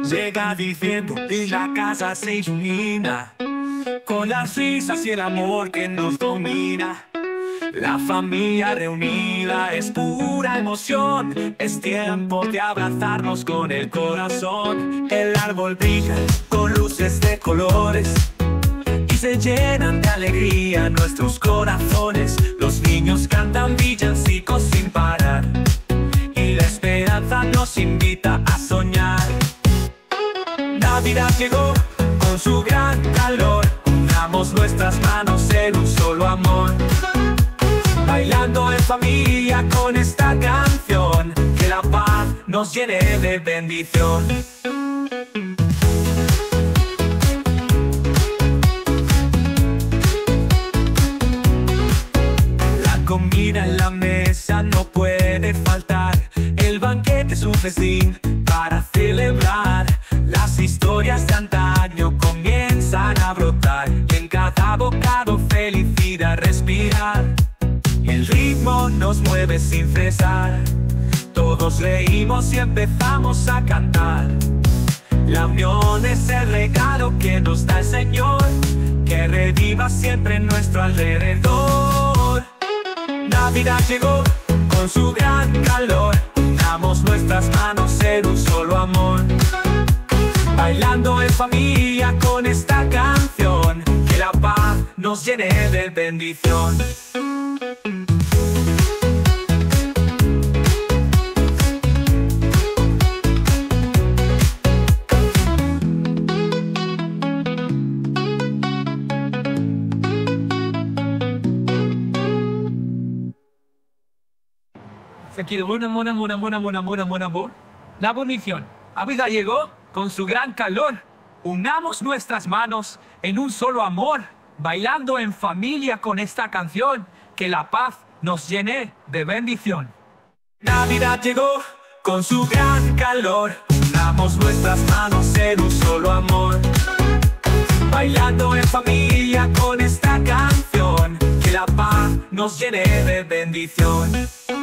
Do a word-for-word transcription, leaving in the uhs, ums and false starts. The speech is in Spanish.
Llega diciendo y la casa se ilumina con las risas y el amor que nos domina. La familia reunida es pura emoción, es tiempo de abrazarnos con el corazón. El árbol brilla con luces de colores y se llenan de alegría nuestros corazones. Los niños cantan villancicos sin parar y la esperanza nos invita a soñar. Navidad llegó con su gran calor, unamos nuestras manos en un solo amor. Bailando en familia con esta canción, que la paz nos llene de bendición. La comida en la mesa no puede faltar, el banquete es un festín para celebrar. Las historias de antaño comienzan a brotar y en cada bocado felicidad respirar. El ritmo nos mueve sin cesar, todos reímos y empezamos a cantar. La unión es el regalo que nos da el Señor, que reviva siempre en nuestro alrededor. Navidad llegó con su gran calor, unamos nuestras manos en un solo amor. Bailando en familia con esta canción, que la paz nos llene de bendición. Se quiere buena, buena, buena, buena, buena, buena, buena, buena. La bendición. Navidad llegó con su gran calor. Unamos nuestras manos en un solo amor, bailando en familia con esta canción, que la paz nos llene de bendición. Navidad llegó con su gran calor, unamos nuestras manos en un solo amor. Bailando en familia con esta canción, que la paz nos llene de bendición.